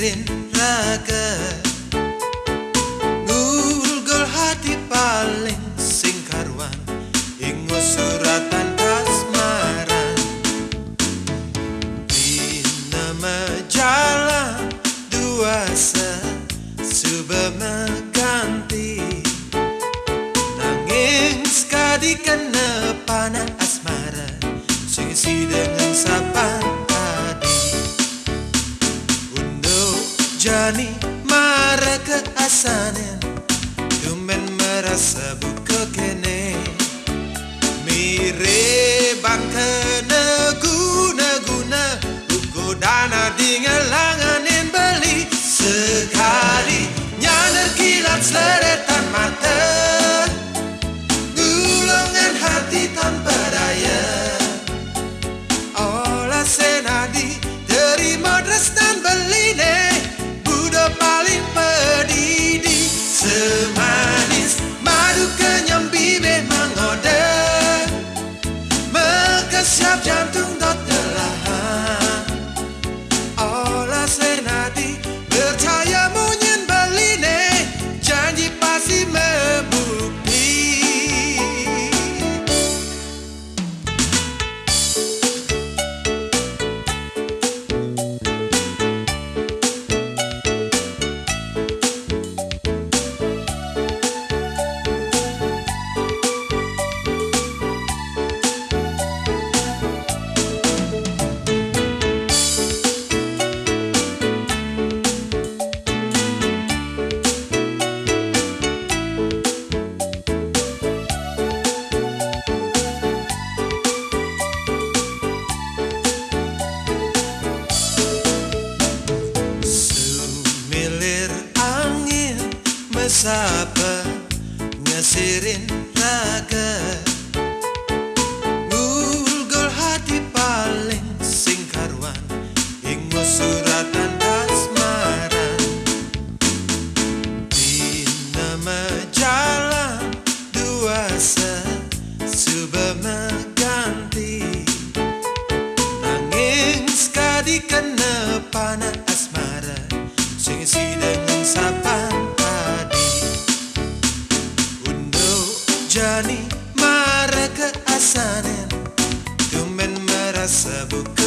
ngasirin raga. Ngulgul hati paling sing karuan ingo suratan kasmaran. Dina jalan dua sesuba mengganti, nanging sekali kena panah asmara sing isi dengan sapan jani marah ke asanen, tumben merasa buka kene. Mire bangka guna ugo dana dingelanganin beli. Sekali nyaner kilat seleretan mata, gulungan hati tanpa daya. Olah senadi terima dres dan beline, paling pedidi semanis madu kenyam bibir mengoda, mekesiap jantung dot telahan. Olah senadi percaya munyen beline, janji pasti membukti. Sapa ngasirin raga. Ngulgul hati paling sing karuan ingo suratan kasmaran. Dina jalan dua sesuba mengganti, nanging sekali kena panah asmara sing isi dengan sapan jani marah ke asanen, tumben merasa buka